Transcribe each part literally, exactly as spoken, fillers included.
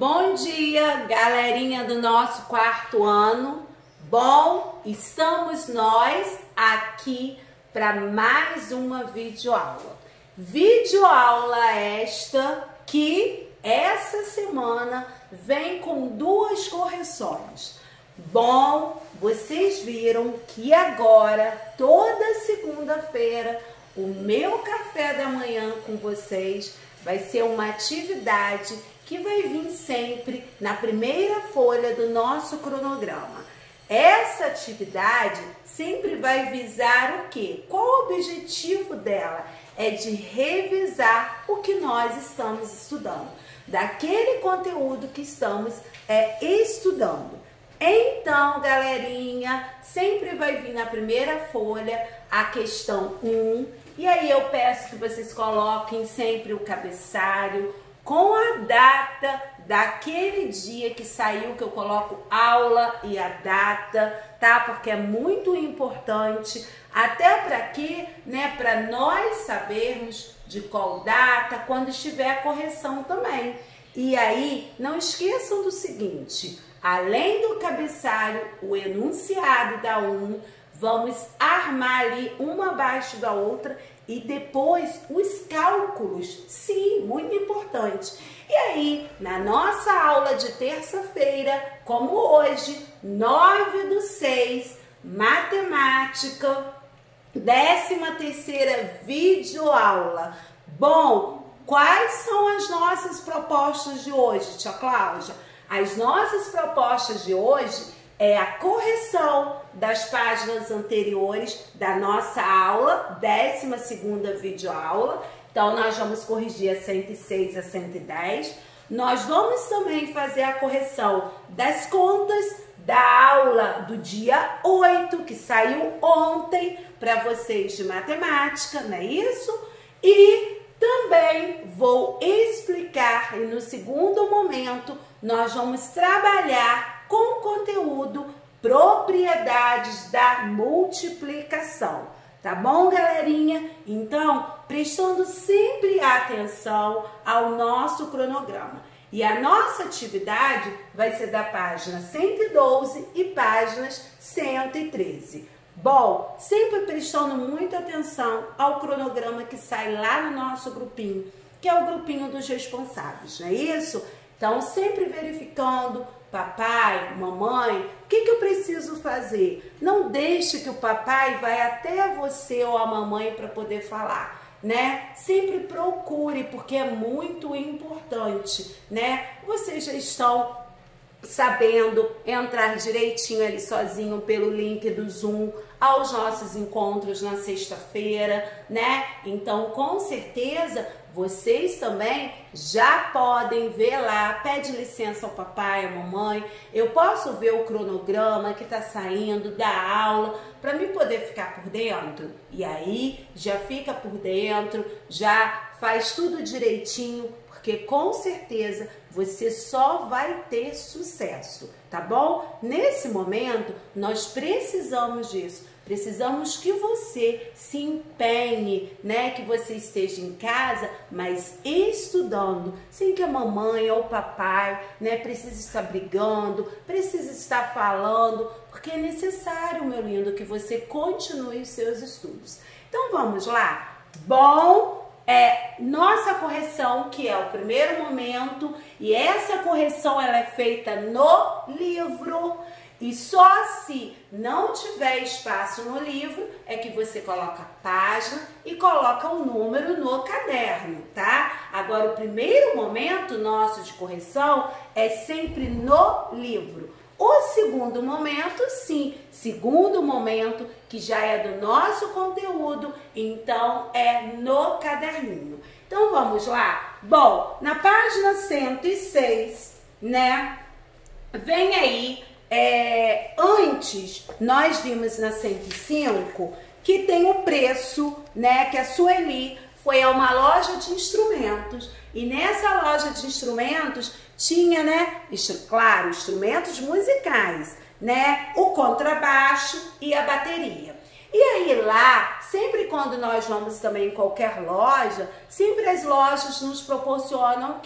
Bom dia, galerinha do nosso quarto ano. Bom, estamos nós aqui para mais uma videoaula. Videoaula esta que essa semana vem com duas correções. Bom, vocês viram que agora, toda segunda-feira, o meu café da manhã com vocês vai ser uma atividade que vai vir sempre na primeira folha do nosso cronograma. Essa atividade sempre vai visar o quê? Qual o objetivo dela? É de revisar o que nós estamos estudando, daquele conteúdo que estamos é, estudando. Então, galerinha, sempre vai vir na primeira folha a questão um, e aí eu peço que vocês coloquem sempre o cabeçalho com a data daquele dia que saiu, que eu coloco aula e a data, tá? Porque é muito importante, até para quê? Né? Para nós sabermos de qual data, quando estiver a correção também. E aí, não esqueçam do seguinte, além do cabeçalho, o enunciado da um, vamos armar ali uma abaixo da outra e depois os cálculos, sim, muito importante. E aí, na nossa aula de terça-feira, como hoje, nove do seis, matemática, décima terceira videoaula. Bom, quais são as nossas propostas de hoje, tia Cláudia? As nossas propostas de hoje é a correção das páginas anteriores da nossa aula, décima segunda videoaula. Então, nós vamos corrigir a cento e seis a cento e dez. Nós vamos também fazer a correção das contas da aula do dia oito, que saiu ontem para vocês de matemática, não é isso? E também vou explicar, e no segundo momento, nós vamos trabalhar com conteúdo propriedades da multiplicação. Tá bom, galerinha? Então, prestando sempre atenção ao nosso cronograma. E a nossa atividade vai ser da página cento e doze e páginas cento e treze. Bom, sempre prestando muita atenção ao cronograma que sai lá no nosso grupinho, que é o grupinho dos responsáveis, não é isso? Então, sempre verificando, papai, mamãe, o que, que eu preciso fazer? Não deixe que o papai vai até você ou a mamãe para poder falar, né? Sempre procure, porque é muito importante, né? Vocês já estão sabendo entrar direitinho ali sozinho pelo link do Zoom aos nossos encontros na sexta-feira, né? Então, com certeza, vocês também já podem ver lá, pede licença ao papai, à mamãe, eu posso ver o cronograma que tá saindo da aula para mim poder ficar por dentro. E aí, já fica por dentro, já faz tudo direitinho, porque com certeza você só vai ter sucesso, tá bom? Nesse momento, nós precisamos disso. Precisamos que você se empenhe, né? Que você esteja em casa, mas estudando, sem que a mamãe ou o papai, né, precise estar brigando, precise estar falando, porque é necessário, meu lindo, que você continue os seus estudos. Então vamos lá? Bom, é nossa correção, que é o primeiro momento, e essa correção ela é feita no livro. E só se não tiver espaço no livro é que você coloca a página e coloca o número no caderno, tá? Agora, o primeiro momento nosso de correção é sempre no livro. O segundo momento, sim, segundo momento, que já é do nosso conteúdo, então é no caderninho. Então, vamos lá? Bom, na página cento e seis, né, vem aí... É, antes, nós vimos na cento e cinco que tem o preço, né? Que a Sueli foi a uma loja de instrumentos e nessa loja de instrumentos tinha, né? Claro, instrumentos musicais, né? O contrabaixo e a bateria. E aí lá, sempre quando nós vamos também em qualquer loja, sempre as lojas nos proporcionam o quê?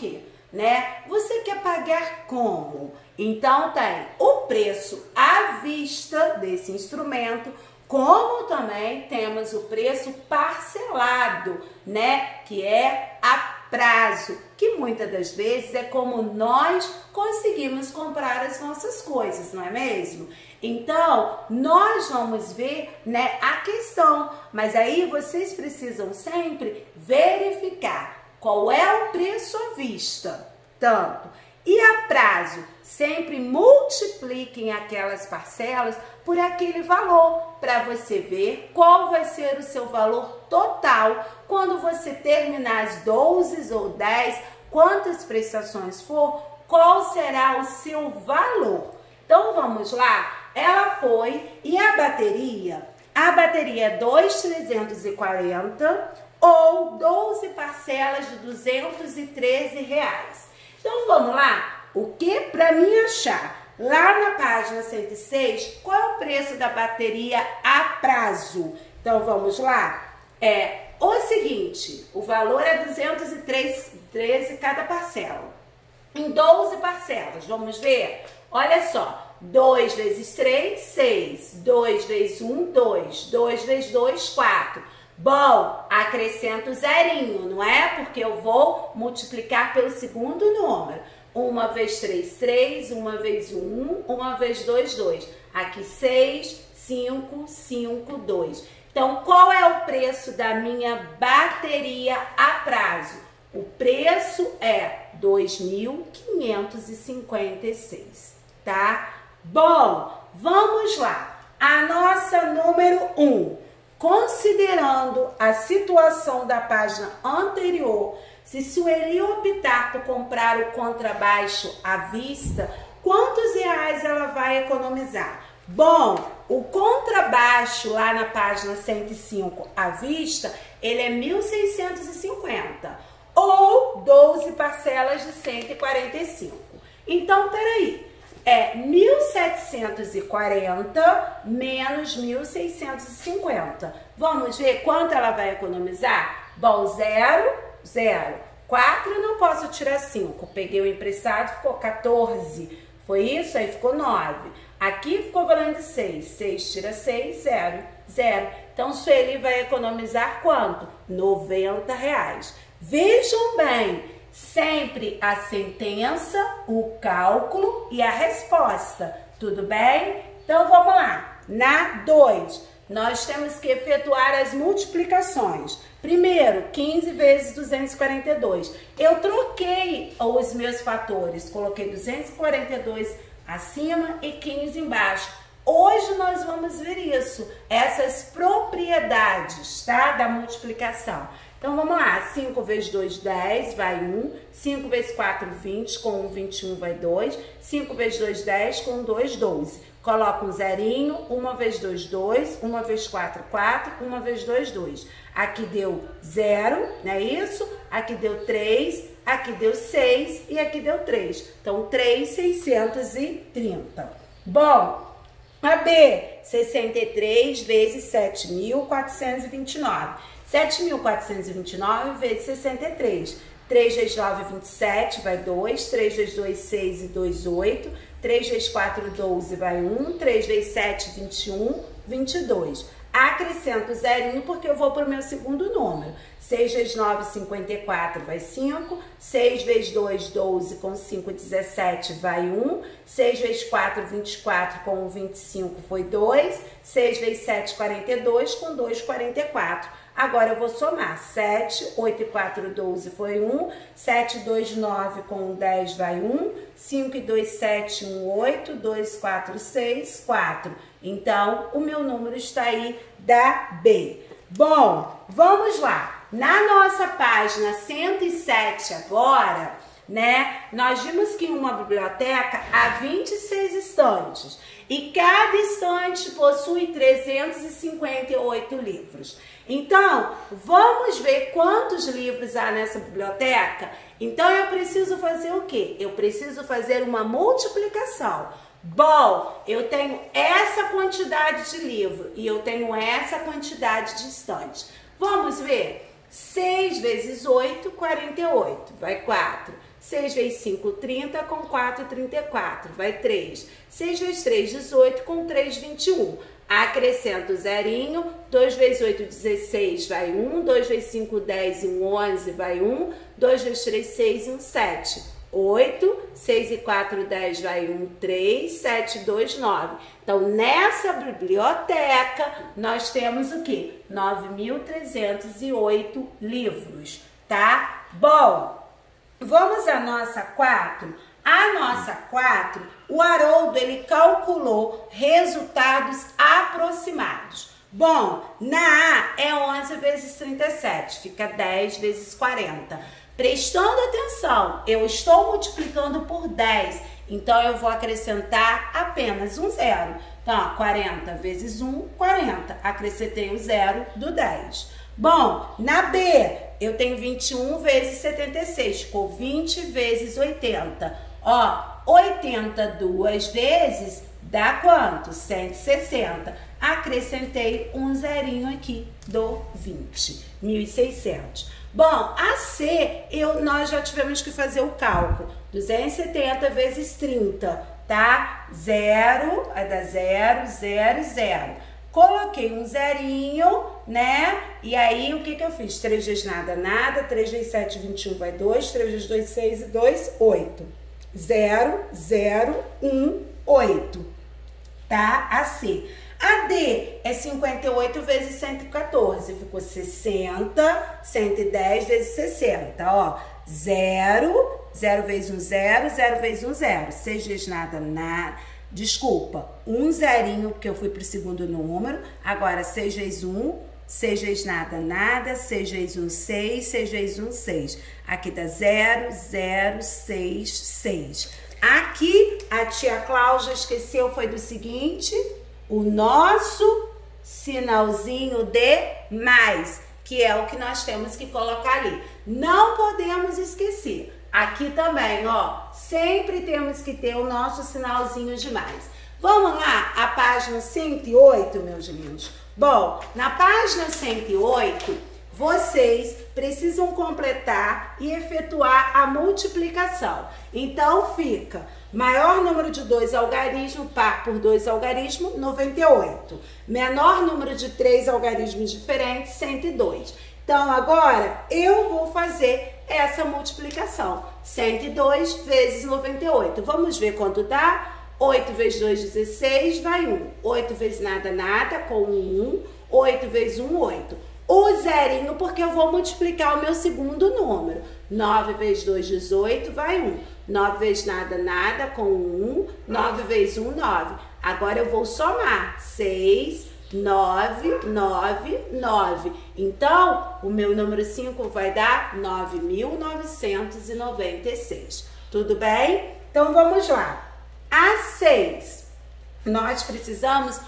né? Você quer pagar como? Então tem o preço à vista desse instrumento, como também temos o preço parcelado, né? Que é a prazo, que muitas das vezes é como nós conseguimos comprar as nossas coisas, não é mesmo? Então, nós vamos ver, né, a questão, mas aí vocês precisam sempre verificar qual é o preço à vista, tanto, e a prazo. Sempre multipliquem aquelas parcelas por aquele valor, para você ver qual vai ser o seu valor total quando você terminar as doze ou dez, quantas prestações for, qual será o seu valor. Então vamos lá, ela foi, e a bateria, a bateria é dois mil trezentos e quarenta ou doze parcelas de duzentos e treze reais. Então vamos lá. O que para mim achar? Lá na página cento e seis, qual é o preço da bateria a prazo? Então vamos lá. É o seguinte, o valor é duzentos e treze cada parcela. Em doze parcelas, vamos ver? Olha só, dois vezes três, seis. dois vezes um, dois. dois vezes dois, quatro. Bom, acrescento zerinho, não é? Porque eu vou multiplicar pelo segundo número. Uma vez três, três, uma vez um, uma vez dois, dois. Aqui seis, cinco, cinco, dois. Então, qual é o preço da minha bateria a prazo? O preço é dois mil quinhentos e cinquenta e seis, tá? Bom, vamos lá. A nossa número um. Considerando a situação da página anterior, se Sueli optar por comprar o contrabaixo à vista, quantos reais ela vai economizar? Bom, o contrabaixo lá na página cento e cinco à vista, ele é mil seiscentos e cinquenta ou doze parcelas de cento e quarenta e cinco. Então, peraí, é mil setecentos e quarenta menos mil seiscentos e cinquenta. Vamos ver quanto ela vai economizar? Bom, zero, zero. quatro eu não posso tirar cinco. Peguei o emprestado, ficou quatorze. Foi isso? Aí ficou nove. Aqui ficou valendo seis. seis tira seis, zero. zero. Então, Sueli vai economizar quanto? noventa reais. Vejam bem, sempre a sentença, o cálculo e a resposta. Tudo bem? Então, vamos lá. Na dois, nós temos que efetuar as multiplicações. Primeiro, quinze vezes duzentos e quarenta e dois. Eu troquei os meus fatores. Coloquei duzentos e quarenta e dois acima e quinze embaixo. Hoje nós vamos ver isso, essas propriedades, tá? Da multiplicação. Então, vamos lá. cinco vezes dois, dez, vai um. cinco vezes quatro, vinte. Com um, vinte e um, vai dois. cinco vezes dois, dez. Com dois, doze. Coloca um zerinho. uma vezes dois, dois. uma vezes quatro, quatro. uma vezes dois, dois. Aqui deu zero, não é isso? Aqui deu três. Aqui deu seis. E aqui deu três. Então, três mil seiscentos e trinta. Bom, a B, sessenta e três vezes sete mil quatrocentos e vinte e nove. sete mil quatrocentos e vinte e nove vezes sessenta e três. três vezes nove, vinte e sete, vai dois. três vezes dois, seis e dois, oito. três vezes quatro, doze, vai um. três vezes sete, vinte e um, vinte e dois. Acrescento zerinho porque eu vou para o meu segundo número. seis vezes nove, cinquenta e quatro, vai cinco. seis vezes dois, doze, com cinco, dezessete, vai um. seis vezes quatro, vinte e quatro, com vinte e cinco, foi dois. seis vezes sete, quarenta e dois, com dois, quarenta e quatro. Agora eu vou somar. sete, oito e quatro, doze, foi um. sete, dois, nove, com dez, vai um. cinco e dois, sete, um, oito. dois, quatro, seis, quatro. Então, o meu número está aí da B. Bom, vamos lá. Na nossa página cento e sete agora, né? Nós vimos que em uma biblioteca há vinte e seis estantes. E cada estante possui trezentos e cinquenta e oito livros. Então, vamos ver quantos livros há nessa biblioteca? Então, eu preciso fazer o quê? Eu preciso fazer uma multiplicação. Bom, eu tenho essa quantidade de livro e eu tenho essa quantidade de estantes. Vamos ver? seis vezes oito, quarenta e oito. Vai quatro. seis vezes cinco, trinta, com quatro, trinta e quatro, vai três. seis vezes três, dezoito, com três, vinte e um. Acrescento o zerinho, dois vezes oito, dezesseis, vai um. dois vezes cinco, dez e um, onze, vai um. dois vezes três, seis e um, sete. oito, seis e quatro, dez, vai um, três, sete, dois, nove. Então, nessa biblioteca, nós temos o quê? nove mil trezentos e oito livros, tá? Bom, vamos à nossa quatro. A nossa quatro, o Haroldo, ele calculou resultados aproximados. Bom, na A é onze vezes trinta e sete, fica dez vezes quarenta. Prestando atenção, eu estou multiplicando por dez, então eu vou acrescentar apenas um zero. Então, ó, quarenta vezes um, quarenta. Acrescentei o zero do dez. Bom, na B, eu tenho vinte e um vezes setenta e seis, ficou vinte vezes oitenta. Ó, oitenta duas vezes dá quanto? cento e sessenta. Acrescentei um zerinho aqui do vinte, mil e seiscentos. Bom, a C, eu, nós já tivemos que fazer o cálculo. duzentos e setenta vezes trinta, tá? Zero, vai dar zero, zero, zero. Coloquei um zerinho, né? E aí, o que que eu fiz? três vezes nada, nada. três vezes sete, vinte e um, vai dois. três vezes dois, seis. E dois, oito. zero, zero, um, oito. Tá? A C. A D é cinquenta e oito vezes cento e quatorze, ficou sessenta, cento e dez vezes sessenta, ó, zero, zero vezes um, zero, zero vezes um, zero, seis vezes nada, nada, desculpa, um zerinho, porque eu fui pro segundo número, agora seis vezes um, seis vezes nada, nada, seis vezes um, seis, seis vezes um, seis, aqui dá zero, zero, seis, seis. Aqui, a tia Cláudia esqueceu, foi do seguinte... o nosso sinalzinho de mais, que é o que nós temos que colocar ali. Não podemos esquecer. Aqui também, ó, sempre temos que ter o nosso sinalzinho de mais. Vamos lá, a página cento e oito, meus lindos. Bom, na página cento e oito, vocês precisam completar e efetuar a multiplicação. Então, fica... maior número de dois algarismos, par por dois algarismos, noventa e oito. Menor número de três algarismos diferentes, cento e dois. Então, agora, eu vou fazer essa multiplicação. cento e dois vezes noventa e oito. Vamos ver quanto dá? oito vezes dois, dezesseis, vai um. oito vezes nada, nada, com um. oito vezes um, oito. O zerinho, porque eu vou multiplicar o meu segundo número. nove vezes dois, dezoito, vai um. nove vezes nada, nada, com um. nove vezes um, nove. Agora eu vou somar. seis, nove, nove, nove. Então, o meu número cinco vai dar nove mil novecentos e noventa e seis. Tudo bem? Então, vamos lá. A seis, nós precisamos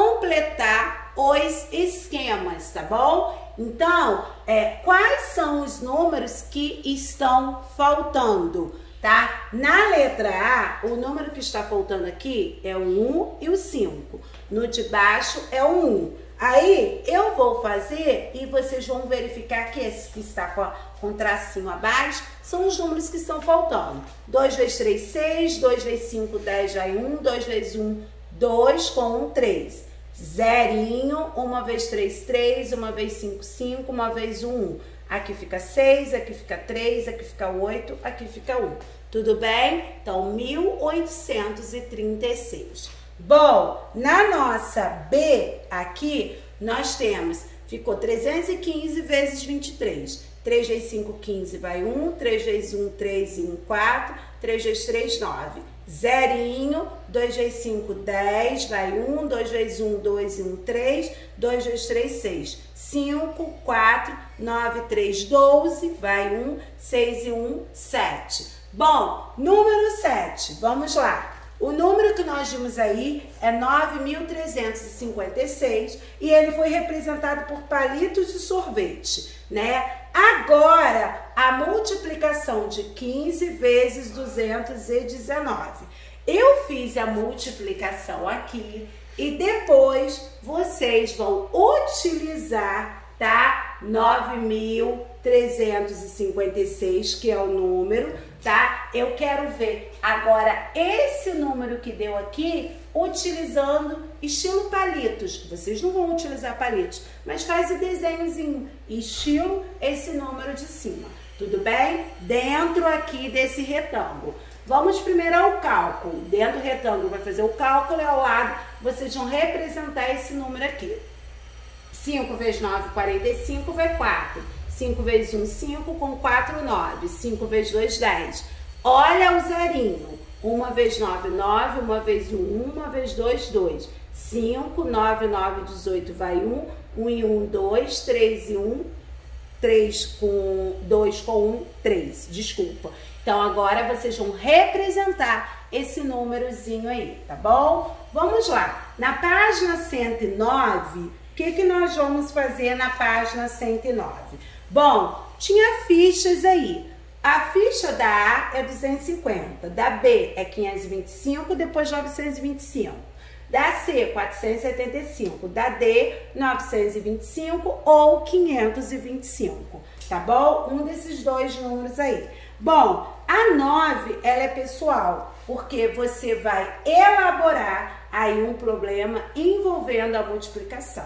completar os esquemas, tá bom? Então, é, quais são os números que estão faltando, tá? Na letra A, o número que está faltando aqui é o um e o cinco. No de baixo é o um. Aí, eu vou fazer e vocês vão verificar que esse que está com, a, com o tracinho abaixo são os números que estão faltando. dois vezes três, seis. dois vezes cinco, dez, já é um. dois vezes um, dois, com um, três. Zerinho, uma vez três, três, uma vez cinco, cinco, uma vez um, um. Aqui fica seis, aqui fica três, aqui fica oito, aqui fica um. Tudo bem? Então, mil oitocentos e trinta e seis. Bom, na nossa B aqui, nós temos, ficou trezentos e quinze vezes vinte e três. três vezes cinco, quinze, vai um. três vezes um, três e um, quatro. três vezes três, nove. Zerinho, dois vezes cinco, dez, vai um, dois vezes um, dois e um, três, dois vezes três, seis, cinco, quatro, nove, três, doze, vai um, seis e um, sete. Bom, número sete, vamos lá. O número que nós vimos aí é nove mil trezentos e cinquenta e seis e ele foi representado por palitos de sorvete, né? Agora, a multiplicação de quinze vezes duzentos e dezenove. Eu fiz a multiplicação aqui e depois vocês vão utilizar, tá? nove mil trezentos e cinquenta e seis, que é o número, tá? Eu quero ver agora esse número que deu aqui, utilizando estilo palitos. Vocês não vão utilizar palitos, mas faz o desenhozinho, estilo esse número de cima, tudo bem? Dentro aqui desse retângulo. Vamos primeiro ao cálculo. Dentro do retângulo vai fazer o cálculo e ao lado vocês vão representar esse número aqui. cinco vezes nove, quarenta e cinco, vai quatro. cinco vezes um, cinco, com quatro, nove. cinco vezes dois, dez. Olha o zerinho. uma vezes nove, nove. uma vezes um, uma vezes dois, dois. cinco, nove, nove, dezoito, vai um. um e um, dois. três e um, três com dois com um, três. Desculpa. Então, agora vocês vão representar esse númerozinho aí, tá bom? Vamos lá. Na página cento e nove, o que que nós vamos fazer na página cento e nove? Bom, tinha fichas aí. A ficha da A é duzentos e cinquenta, da B é quinhentos e vinte e cinco, depois novecentos e vinte e cinco. Da C, quatrocentos e setenta e cinco, da D, novecentos e vinte e cinco ou quinhentos e vinte e cinco, tá bom? Um desses dois números aí. Bom, a nove, ela é pessoal, porque você vai elaborar aí um problema envolvendo a multiplicação,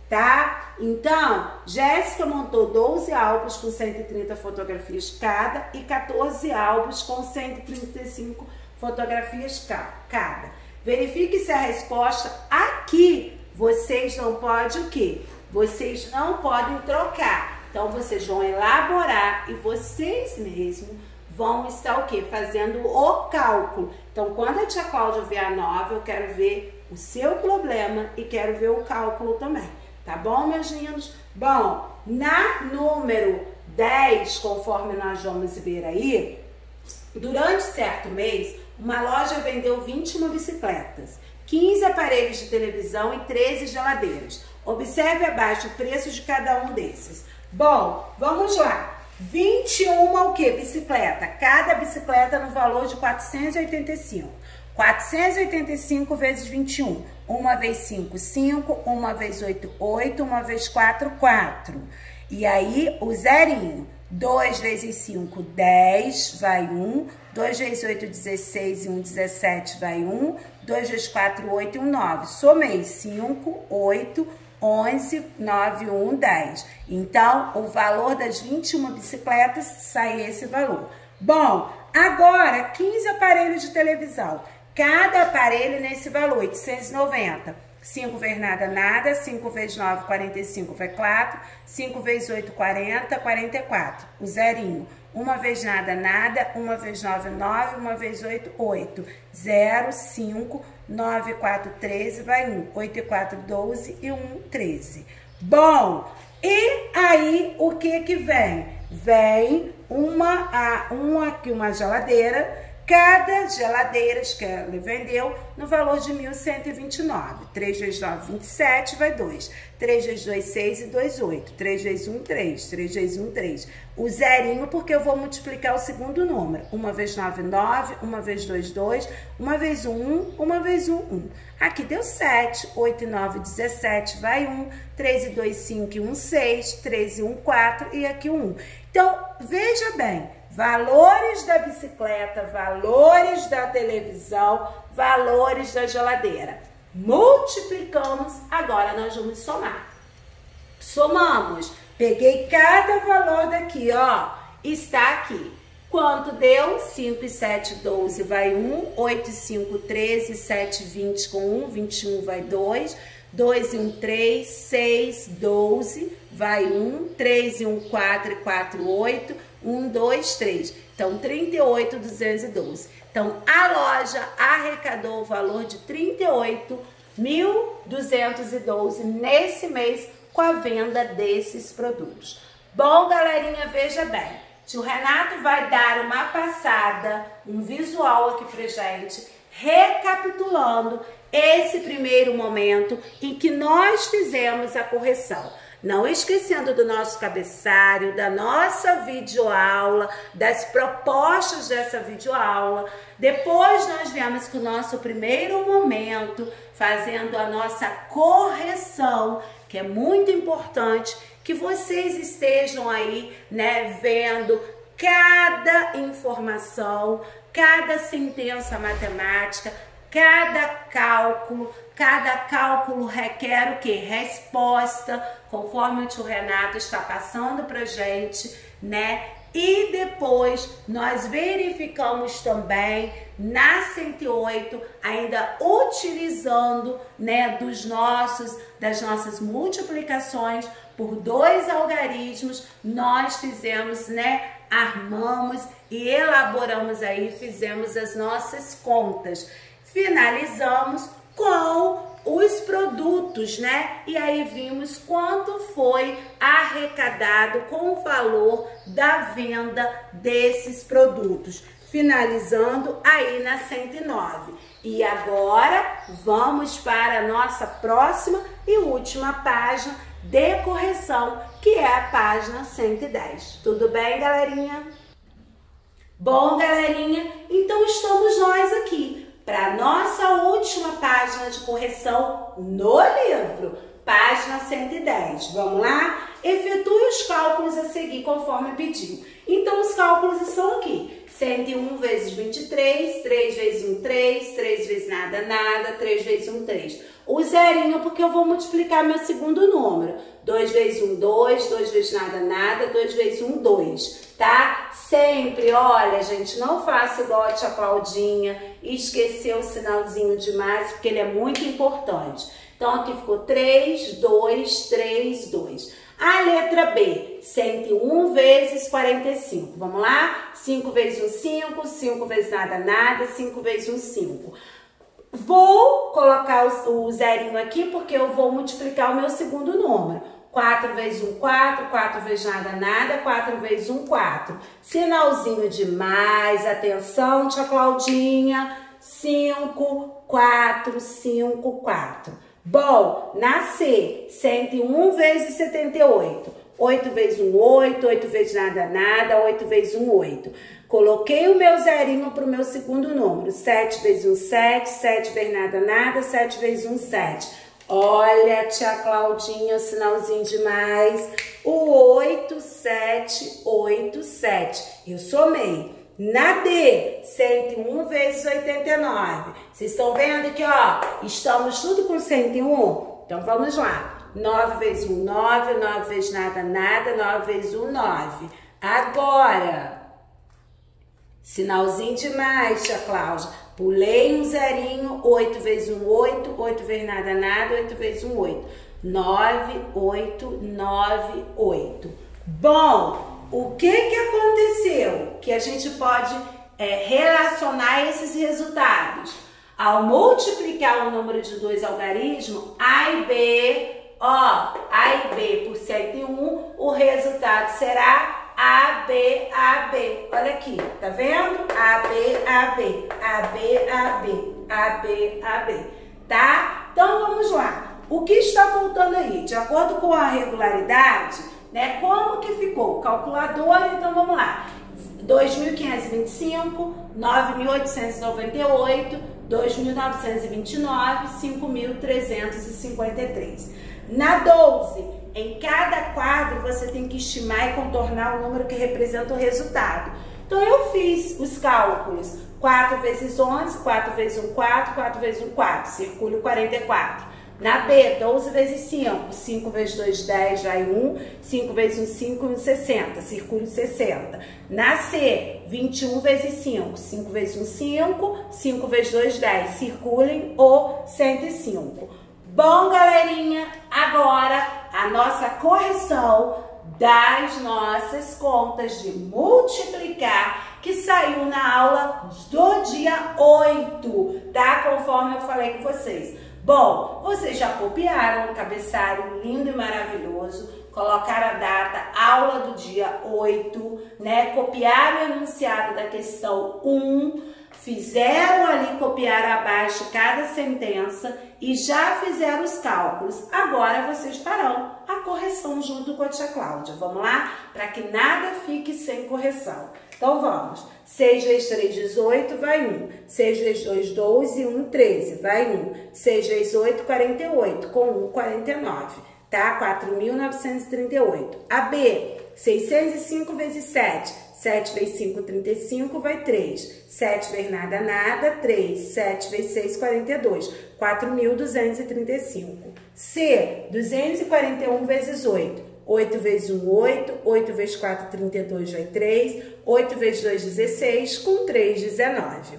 tá? Então, Jéssica montou doze álbuns com cento e trinta fotografias cada e quatorze álbuns com cento e trinta e cinco fotografias cada. Verifique se a resposta aqui, vocês não podem o quê? Vocês não podem trocar. Então, vocês vão elaborar e vocês mesmos vão estar o quê? Fazendo o cálculo. Então, quando a tia Cláudia ver a nove, eu quero ver o seu problema e quero ver o cálculo também. Tá bom, meus lindos? Bom, na número dez, conforme nós vamos ver aí, durante certo mês, uma loja vendeu vinte e uma bicicletas, quinze aparelhos de televisão e treze geladeiras. Observe abaixo o preço de cada um desses. Bom, vamos lá. vinte e uma o que? Bicicleta. Cada bicicleta no valor de quatrocentos e oitenta e cinco. quatrocentos e oitenta e cinco vezes vinte e um. uma vezes cinco, cinco. uma vezes oito, oito. uma vezes quatro, quatro. E aí, o zerinho. dois vezes cinco, dez, vai um. dois vezes oito, dezesseis e um, dezessete, vai um. dois vezes quatro, oito e um, nove. Somei cinco, oito, onze, nove, um, dez. Então, o valor das vinte e uma bicicletas sai esse valor. Bom, agora, quinze aparelhos de televisão. Cada aparelho nesse valor, oitocentos e noventa. cinco vezes nada, nada. cinco vezes nove, quarenta e cinco, vai quatro. cinco vezes oito, quarenta, quarenta e quatro. O zerinho. uma vez nada, nada. uma vez nove, nove. uma vez oito, oito. zero, cinco, nove, quatro, treze, vai um. oito e quatro, doze e um, treze. Bom, e aí o que que vem? Vem uma, uma aqui, uma geladeira. Cada geladeira que ela vendeu no valor de mil cento e vinte e nove. três vezes nove, vinte e sete, vai dois. três vezes dois, seis e dois, oito. três vezes um, três. três vezes um, três. O zerinho, porque eu vou multiplicar o segundo número. uma vezes nove, nove. uma vezes dois, dois. uma vezes um, um. uma vezes um, um. Aqui deu sete. oito e nove, dezessete, vai um. três e dois, cinco e um, seis. três e um, quatro. E aqui o um. Então, veja bem. Valores da bicicleta, valores da televisão, valores da geladeira. Multiplicamos, agora nós vamos somar. Somamos. Peguei cada valor daqui, ó. Está aqui. Quanto deu? cinco e sete, doze, vai um. oito e cinco, treze. sete, vinte com um. vinte e um, vai dois. dois e um, três. seis, doze, vai um. três e um, quatro. e quatro, oito. um, dois, três. Então, trinta e oito, duzentos e doze. Então, a loja arrecadou o valor de trinta e oito mil duzentos e doze nesse mês com a venda desses produtos. Bom, galerinha, veja bem. Tio Renato vai dar uma passada, um visual aqui pra gente, recapitulando esse primeiro momento em que nós fizemos a correção. Não esquecendo do nosso cabeçalho, da nossa videoaula, das propostas dessa videoaula. Depois nós viemos com o nosso primeiro momento, fazendo a nossa correção, que é muito importante, que que vocês estejam aí, né, vendo cada informação, cada sentença matemática, cada cálculo. Cada cálculo requer o quê? Resposta, conforme o tio Renato está passando pra gente, né? E depois nós verificamos também na cento e oito, ainda utilizando, né, dos nossos, das nossas multiplicações por dois algarismos, nós fizemos, né, armamos e elaboramos aí, fizemos as nossas contas. Finalizamos com os produtos, né? E aí vimos quanto foi arrecadado com o valor da venda desses produtos. Finalizando aí na cento e nove. E agora vamos para a nossa próxima e última página de correção, que é a página cento e dez. Tudo bem, galerinha? Bom, galerinha, então estamos nós aqui para a nossa última página de correção no livro, página cento e dez. Vamos lá? Efetue os cálculos a seguir conforme pediu. Então, os cálculos estão aqui. cento e um vezes vinte e três, três vezes um, três, três vezes nada, nada, três vezes um, três. O zerinho, porque eu vou multiplicar meu segundo número. dois vezes um, dois, dois vezes nada, nada, dois vezes um, dois, tá? Sempre, olha, gente, não faça igual a tia Claudinha e esqueceu o sinalzinho de mais, porque ele é muito importante. Então, aqui ficou três, dois, três, dois. A letra B, cento e um vezes quarenta e cinco. Vamos lá? cinco vezes um, cinco, cinco vezes nada, nada, cinco vezes um, cinco. Vou colocar o, o zerinho aqui porque eu vou multiplicar o meu segundo número. quatro vezes um, quatro, quatro vezes nada, nada, quatro vezes um, quatro. Sinalzinho de mais, atenção, tia Claudinha, cinco, quatro, cinco, quatro. Bom, na C, cento e um vezes setenta e oito. oito vezes um, oito, oito vezes nada, nada, oito vezes um, oito. Coloquei o meu zerinho para o meu segundo número. sete vezes um, sete, sete vezes nada, nada, sete vezes um, sete. Olha, tia Claudinha, o sinalzinho de mais. O oito, sete, oito, sete. Eu somei. Na D, cento e um vezes oitenta e nove. Vocês estão vendo aqui, ó? Estamos tudo com cento e um? Então, vamos lá. nove vezes um, nove. nove vezes nada, nada. nove vezes um, nove. Agora, sinalzinho de mais, tia Cláudia. Pulei um zerinho. oito vezes um, oito. oito vezes nada, nada. oito vezes um, oito. nove, oito, nove, oito. Bom, o que que aconteceu? Que a gente pode é, relacionar esses resultados. Ao multiplicar o número de dois algarismos, A e B, ó, A e B por cento e um, o resultado será A, B, A, B. Olha aqui, tá vendo? A, B, A, B, A, B, A, B, A, B, A, B, tá? Então, vamos lá. O que está faltando aí? De acordo com a regularidade, né? Como que ficou? Calculadora, então vamos lá. dois mil quinhentos e vinte e cinco, nove mil oitocentos e noventa e oito, dois mil novecentos e vinte e nove, cinco mil trezentos e cinquenta e três. Na doze, em cada quadro você tem que estimar e contornar o número que representa o resultado. Então eu fiz os cálculos. quatro vezes onze, quatro vezes um, quatro, quatro vezes um, quatro. Circule quarenta e quatro. Na B, doze vezes cinco, cinco vezes dois, dez, vai um, cinco vezes um, cinco, um, sessenta, circule sessenta. Na C, vinte e um vezes cinco, cinco vezes um, cinco, cinco vezes dois, dez, circulem o cento e cinco. Bom, galerinha, agora a nossa correção das nossas contas de multiplicar, que saiu na aula do dia oito, tá? Conforme eu falei com vocês. Bom, vocês já copiaram o cabeçalho lindo e maravilhoso, colocaram a data, aula do dia oito, né? Copiaram o enunciado da questão um, fizeram ali copiar abaixo cada sentença e já fizeram os cálculos. Agora vocês farão a correção junto com a tia Cláudia. Vamos lá? Para que nada fique sem correção. Então vamos. seis vezes três, dezoito, vai um. seis vezes dois, doze, um, treze, vai um. seis vezes oito, quarenta e oito, com um, quarenta e nove. tá? quatro mil novecentos e trinta e oito. A B, seiscentos e cinco vezes sete. sete vezes cinco, trinta e cinco, vai três. sete vezes nada, nada, três. sete vezes seis, quarenta e dois. quatro mil duzentos e trinta e cinco. C, duzentos e quarenta e um vezes oito. oito vezes um, oito. oito vezes quatro, trinta e dois, vai três. oito vezes dois, dezesseis. Com três, dezenove.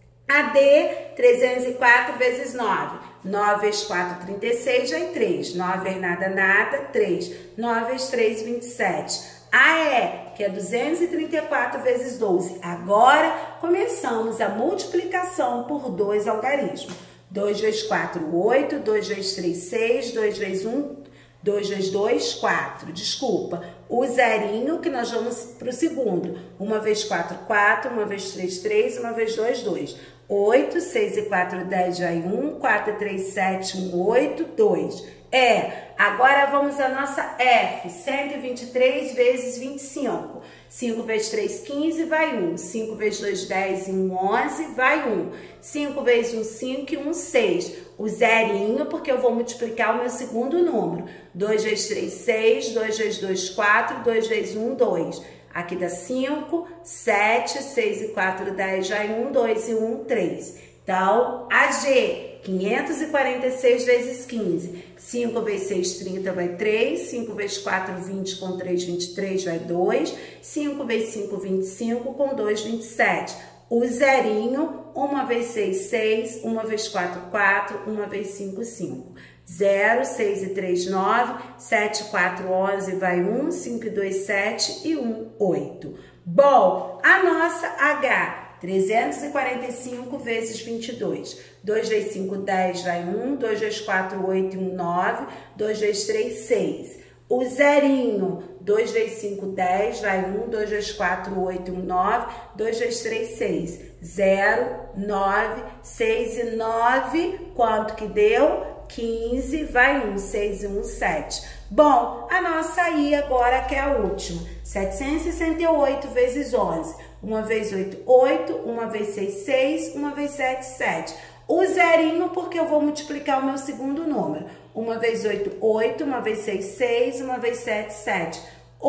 A D, trezentos e quatro vezes nove. nove vezes quatro, trinta e seis, vai três. nove vezes nada, nada, três. nove vezes três, vinte e sete. A E, que é duzentos e trinta e quatro vezes doze. Agora, começamos a multiplicação por dois algarismos. dois vezes quatro, oito. dois vezes três, seis. dois vezes um, dois vezes dois, quatro. Desculpa. O zerinho que nós vamos para o segundo. uma vezes quatro, quatro. uma vezes três, três. uma vezes dois, dois. oito, seis e quatro, dez, vai um. quatro, três, sete, um, oito, dois. É, agora vamos à nossa F, cento e vinte e três vezes vinte e cinco. cinco vezes três, quinze, vai um. cinco vezes dois, dez e um, onze, vai um. cinco vezes um, cinco e um, seis. O zerinho, porque eu vou multiplicar o meu segundo número. dois vezes três, seis. dois vezes dois, quatro. dois vezes um, dois. Aqui dá cinco, sete, seis e quatro, dez, vai um, dois e um, três. Então, a G, quinhentos e quarenta e seis vezes quinze. cinco vezes seis, trinta, vai três. cinco vezes quatro, vinte, com três, vinte e três, vai dois. cinco vezes cinco, vinte e cinco, com dois, vinte e sete. O zerinho, uma vezes seis, seis. uma vezes quatro, quatro. uma vezes cinco, cinco. zero, seis e três, nove. sete, quatro, onze, vai um. cinco e dois, sete e um, oito. Bom, a nossa H, trezentos e quarenta e cinco vezes vinte e dois. dois vezes cinco, dez, vai um. dois vezes quatro, oito e um, nove. dois vezes três, seis. O zerinho, dois vezes cinco, dez, vai um. dois vezes quatro, oito e um, nove. dois vezes três, seis. zero, nove, seis e nove. Quanto que deu? quinze, vai um. seis e um, sete. Bom, a nossa I agora que é a última. setecentos e sessenta e oito vezes onze. uma vez oito, oito. uma vez seis, seis. uma vez sete, sete. O zerinho, porque eu vou multiplicar o meu segundo número. uma vez oito, oito. uma vez seis, seis. uma vez sete, sete.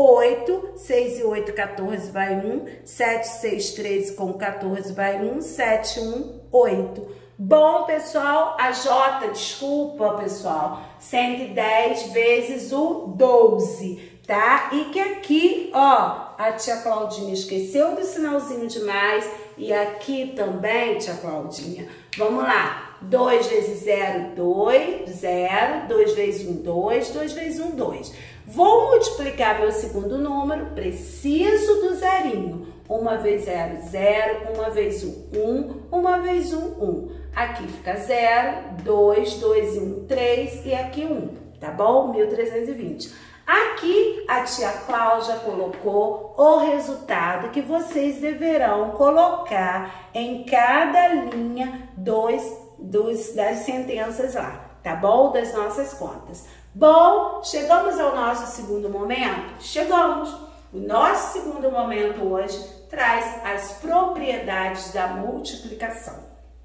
oito. seis e oito, quatorze, vai um. sete, seis, treze, com quatorze, vai um. sete, um, oito. Bom, pessoal, a J, desculpa, pessoal, cento e dez vezes o doze, tá? E que aqui, ó, a tia Claudinha esqueceu do sinalzinho de mais e aqui também, tia Claudinha. Vamos lá, dois vezes zero, dois, zero, dois vezes um, dois, dois vezes um, dois. Vou multiplicar meu segundo número, preciso do zerinho. Uma vez zero, zero, uma vez um, um, uma vez um, um. Aqui fica zero, dois, dois e um, três e aqui um, tá bom? mil trezentos e vinte. Aqui a tia Cláudia colocou o resultado que vocês deverão colocar em cada linha dos, dos, das sentenças lá, tá bom? Das nossas contas. Bom, chegamos ao nosso segundo momento? Chegamos! O nosso segundo momento hoje traz as propriedades da multiplicação.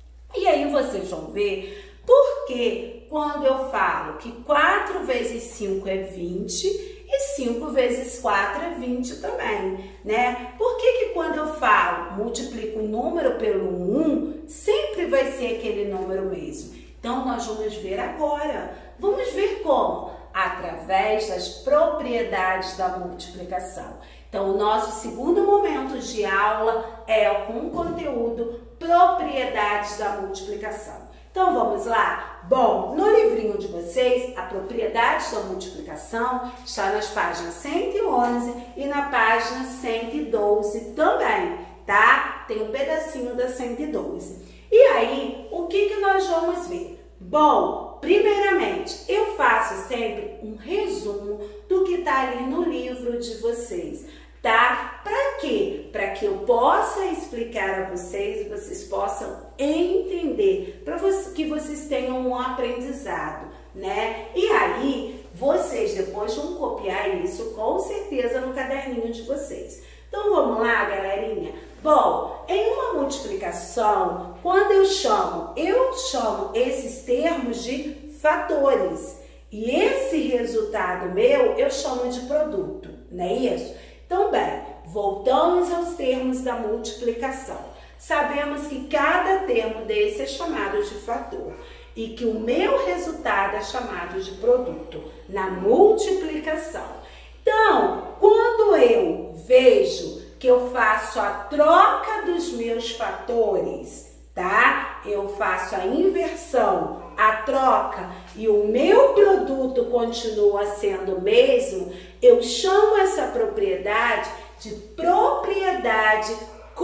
E aí vocês vão ver porque quando eu falo que quatro vezes cinco é vinte e cinco vezes quatro é vinte também, né? Por que que quando eu falo, multiplico um número pelo um, sempre vai ser aquele número mesmo? Então, nós vamos ver agora. Vamos ver como? Através das propriedades da multiplicação. Então, o nosso segundo momento de aula é com o conteúdo propriedades da multiplicação. Então, vamos lá? Bom, no livrinho de vocês, a propriedades da multiplicação está nas páginas cento e onze e na página cento e doze também, tá? Tem um pedacinho da cento e doze. E aí, o que que nós vamos ver? Bom, primeiramente, eu faço sempre um resumo do que está ali no livro de vocês, tá? Para quê? Para que eu possa explicar a vocês e vocês possam entender, para que vocês tenham um aprendizado, né? E aí, vocês depois vão copiar isso com certeza no caderninho de vocês. Então, vamos lá, galerinha? Bom, em uma multiplicação, quando eu chamo, eu chamo esses termos de fatores. E esse resultado meu eu chamo de produto, não é isso? Então, bem, voltamos aos termos da multiplicação. Sabemos que cada termo desse é chamado de fator e que o meu resultado é chamado de produto na multiplicação. Então, quando eu vejo que eu faço a troca dos meus fatores, tá? Eu faço a inversão, a troca e o meu produto continua sendo o mesmo, eu chamo essa propriedade de propriedade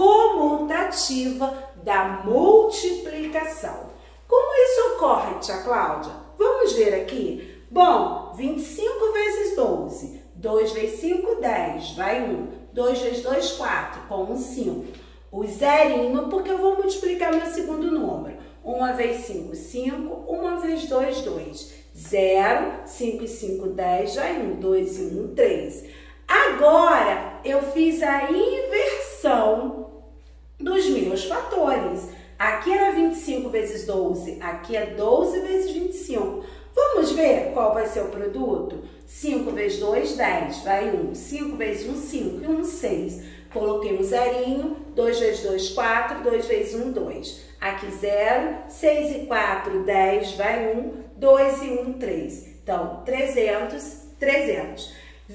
comutativa da multiplicação. Como isso ocorre, tia Cláudia? Vamos ver aqui? Bom, vinte e cinco vezes doze, dois vezes cinco, dez, vai um. dois vezes dois, quatro, com um, cinco. O zerinho, porque eu vou multiplicar meu segundo número. uma vezes cinco, cinco. uma vezes dois, dois. zero, cinco e cinco, dez, já é um. dois e um, três. Agora, eu fiz a inversão dos meus fatores. Aqui era vinte e cinco vezes doze, aqui é doze vezes vinte e cinco. Vamos ver qual vai ser o produto? cinco vezes dois, dez, vai um. cinco vezes um, cinco. E um, seis. Coloquei um zerinho. dois vezes dois, quatro. dois vezes um, dois. Aqui zero. seis e quatro, dez, vai um. dois e um, três. Então, trezentos, trezentos.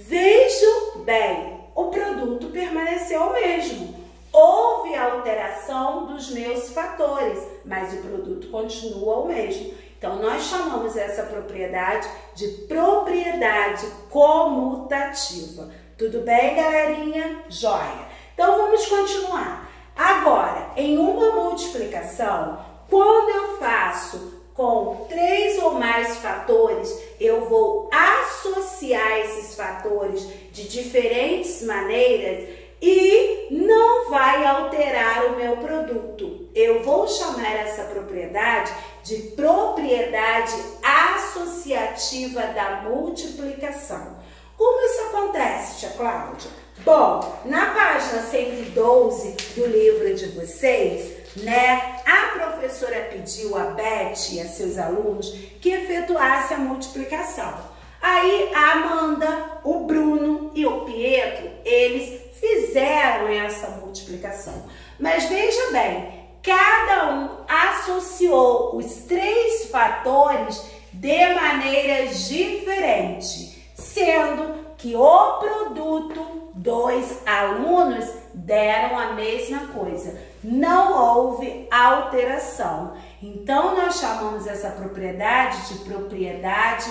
Vejo bem, o produto permaneceu o mesmo. Houve alteração dos meus fatores, mas o produto continua o mesmo. Então, nós chamamos essa propriedade de propriedade comutativa. Tudo bem, galerinha? Joia! Então, vamos continuar. Agora, em uma multiplicação, quando eu faço com três ou mais fatores, eu vou associar esses fatores de diferentes maneiras e não vai alterar o meu produto. Eu vou chamar essa propriedade de propriedade associativa da multiplicação. Como isso acontece, tia Cláudia? Bom, na página cento e doze do livro de vocês, né, a professora pediu a Beth e a seus alunos que efetuasse a multiplicação. Aí a Amanda, o Bruno e o Pietro, eles fizeram essa multiplicação. Mas veja bem, cada um associou os três fatores de maneiras diferentes, sendo que o produto dos alunos deram a mesma coisa. Não houve alteração. Então, nós chamamos essa propriedade de propriedade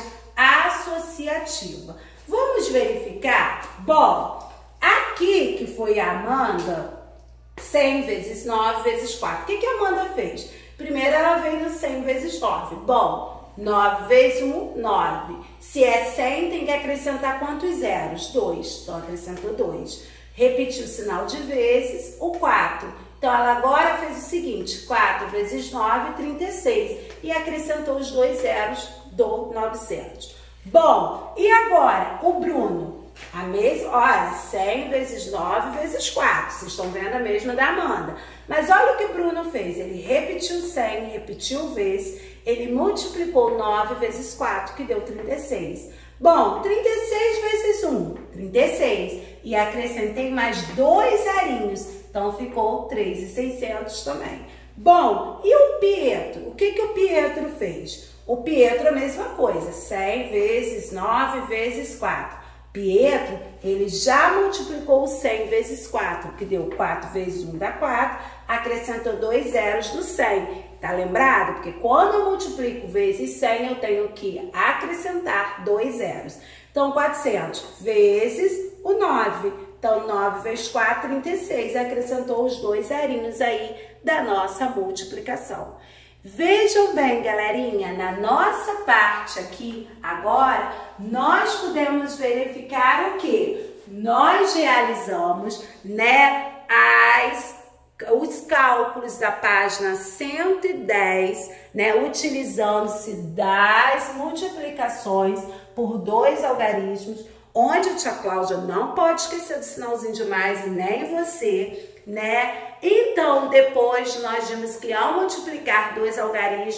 associativa. Vamos verificar? Bom, aqui que foi a Amanda, cem vezes nove vezes quatro. O que, que a Amanda fez? Primeiro ela veio no cem vezes nove. Bom, nove vezes um, nove. Se é cem, tem que acrescentar quantos zeros? dois. Então, acrescentou dois. Repetiu o sinal de vezes, o quatro. Então, ela agora fez o seguinte, quatro vezes nove, trinta e seis. E acrescentou os dois zeros do novecentos. Bom, e agora o Bruno? A mesma, olha, cem vezes nove vezes quatro. Vocês estão vendo a mesma da Amanda. Mas olha o que o Bruno fez. Ele repetiu cem, repetiu vezes. Ele multiplicou nove vezes quatro, que deu trinta e seis. Bom, trinta e seis vezes um, trinta e seis. E acrescentei mais dois zerinhos. Então, ficou três mil e seiscentos também. Bom, e o Pietro? O que, que o Pietro fez? O Pietro, a mesma coisa. cem vezes nove vezes quatro. Pietro, ele já multiplicou cem vezes quatro, que deu quatro vezes um dá quatro, acrescentou dois zeros do cem. Tá lembrado? Porque quando eu multiplico vezes cem, eu tenho que acrescentar dois zeros. Então, quatrocentos vezes o nove. Então, nove vezes quatro, trinta e seis. Acrescentou os dois zerinhos aí da nossa multiplicação. Vejam bem, galerinha, na nossa parte aqui, agora, nós podemos verificar o que? Nós realizamos, né, as, os cálculos da página cento e dez, né, utilizando-se das multiplicações por dois algarismos, onde a tia Cláudia não pode esquecer do sinalzinho de mais, nem você, né? Então, depois nós vimos que ao multiplicar dois algarismos,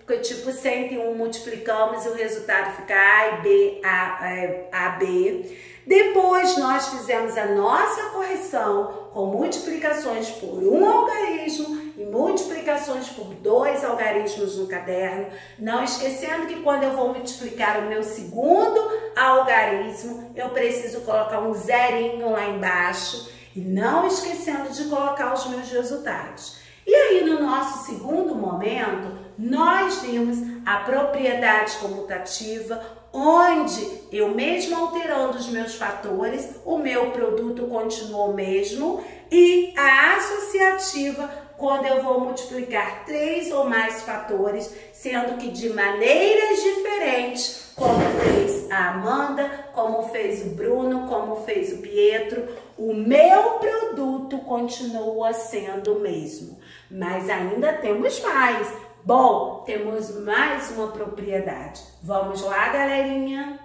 porque tipo cento e um multiplicamos e o resultado fica A e B, A, A, B. Depois nós fizemos a nossa correção com multiplicações por um algarismo e multiplicações por dois algarismos no caderno, não esquecendo que quando eu vou multiplicar o meu segundo algarismo, eu preciso colocar um zerinho lá embaixo e não esquecendo de colocar os meus resultados. E aí, no nosso segundo momento, nós vimos a propriedade comutativa, onde eu mesmo alterando os meus fatores, o meu produto continua o mesmo, e a associativa, quando eu vou multiplicar três ou mais fatores, sendo que de maneiras diferentes, como fez a Amanda, como fez o Bruno, como fez o Pietro, o meu produto continua sendo o mesmo. Mas ainda temos mais. Bom, temos mais uma propriedade. Vamos lá, galerinha?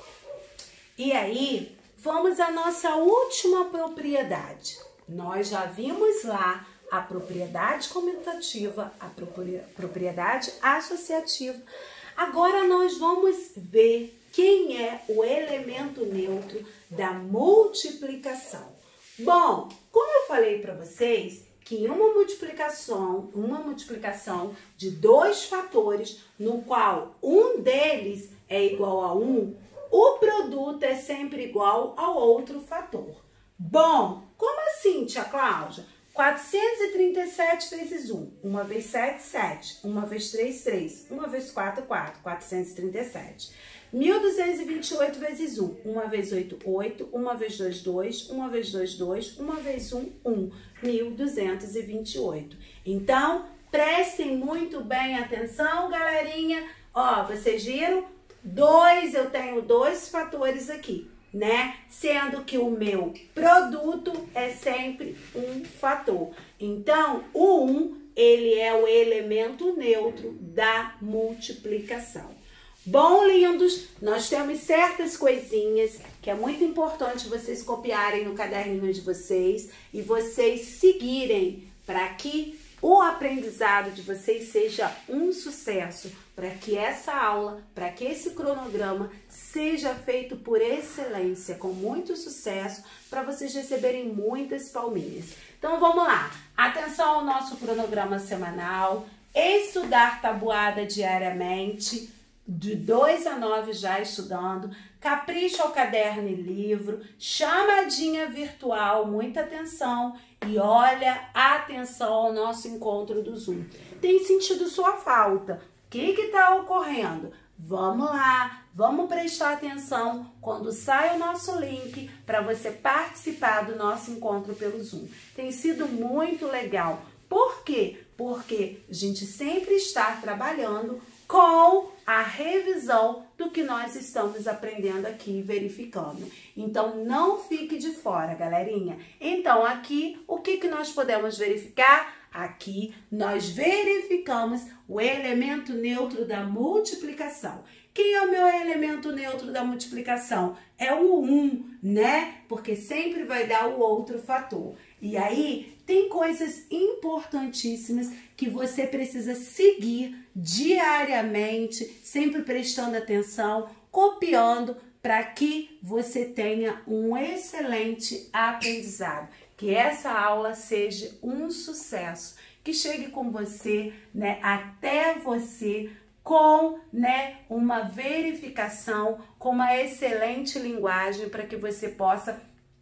E aí, vamos à nossa última propriedade. Nós já vimos lá a propriedade comutativa, a propriedade associativa. Agora nós vamos ver quem é o elemento neutro da multiplicação. Bom, como eu falei para vocês, que em uma multiplicação, uma multiplicação de dois fatores, no qual um deles é igual a um, o produto é sempre igual ao outro fator. Bom, como assim, tia Cláudia? quatrocentos e trinta e sete vezes um, uma vez sete, sete, uma vez três, três, uma vez quatro, quatro, quatrocentos e trinta e sete. mil duzentos e vinte e oito vezes um, uma vez oito, oito, uma vez dois, dois, uma vez dois, dois, uma vez um, um, mil duzentos e vinte e oito. Então, prestem muito bem atenção, galerinha. Ó, vocês viram? Dois, eu tenho dois fatores aqui, né? Sendo que o meu produto é sempre um fator. Então, o um, ele é o elemento neutro da multiplicação. Bom, lindos, nós temos certas coisinhas que é muito importante vocês copiarem no caderninho de vocês e vocês seguirem para que o aprendizado de vocês seja um sucesso, para que essa aula, para que esse cronograma seja feito por excelência, com muito sucesso, para vocês receberem muitas palminhas. Então vamos lá, atenção ao nosso cronograma semanal, estudar tabuada diariamente, de dois a nove já estudando, capricho ao caderno e livro, chamadinha virtual, muita atenção e olha, atenção ao nosso encontro do Zoom. Tem sentido sua falta? O que que tá ocorrendo? Vamos lá, vamos prestar atenção quando sai o nosso link para você participar do nosso encontro pelo Zoom. Tem sido muito legal. Por quê? Porque a gente sempre está trabalhando com a revisão do que nós estamos aprendendo aqui, verificando. Então, não fique de fora, galerinha. Então, aqui, o que, que nós podemos verificar? Aqui, nós verificamos o elemento neutro da multiplicação. Quem é o meu elemento neutro da multiplicação? É o um, né? Porque sempre vai dar o outro fator. E aí, tem coisas importantíssimas que você precisa seguir diariamente, sempre prestando atenção, copiando, para que você tenha um excelente aprendizado. Que essa aula seja um sucesso, que chegue com você, né, até você, com, né, uma verificação, com uma excelente linguagem para que você possa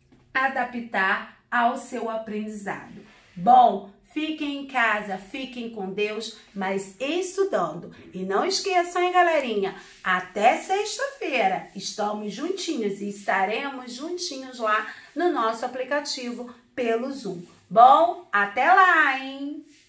adaptar ao seu aprendizado. Bom, fiquem em casa, fiquem com Deus, mas estudando. E não esqueçam, hein, galerinha? Até sexta-feira estamos juntinhos e estaremos juntinhos lá no nosso aplicativo pelo Zoom. Bom, até lá, hein?